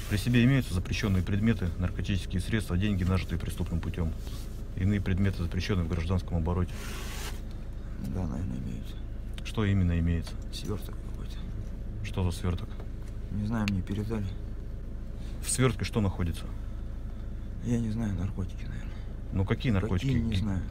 При себе имеются запрещенные предметы, наркотические средства, деньги, нажитые преступным путем. Иные предметы запрещены в гражданском обороте. Да, наверное, имеются. Что именно имеется? Сверток какой-то. Что за сверток? Не знаю, мне передали. В свертке что находится? Я не знаю, наркотики, наверное. Ну какие наркотики? Какие, не знаю.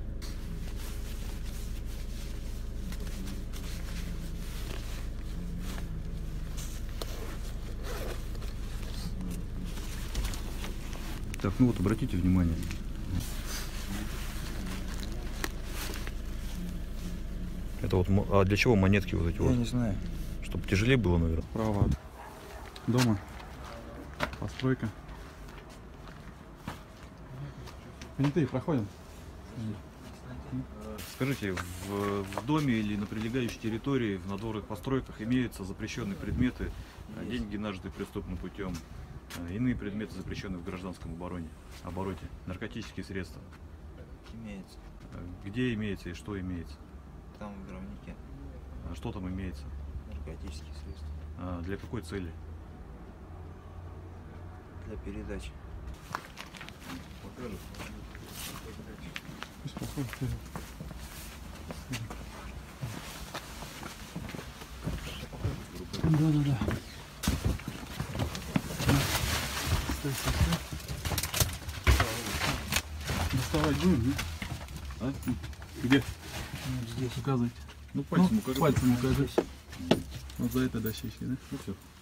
Так, ну вот обратите внимание. Это вот, а для чего монетки вот эти Я вот? не знаю. Чтобы тяжелее было, наверное. Справа от дома постройка. Понятые, проходим. Скажите, в доме или на прилегающей территории, в надворных постройках имеются запрещенные предметы, деньги, нажитые преступным путем, иные предметы, запрещенные в гражданском обороте, наркотические средства? Имеется. Где имеется и что имеется? Там в дровнике. А что там имеется? Наркотические средства. Для какой цели? Для передачи. Покажут. Пусть проходит. Да. Стой. Доставать будем, да? А? Где? Здесь. Указывайте. Ну, пальцем укажи. Пальцем укажи. Вот за это дощечки, да? Ну, все.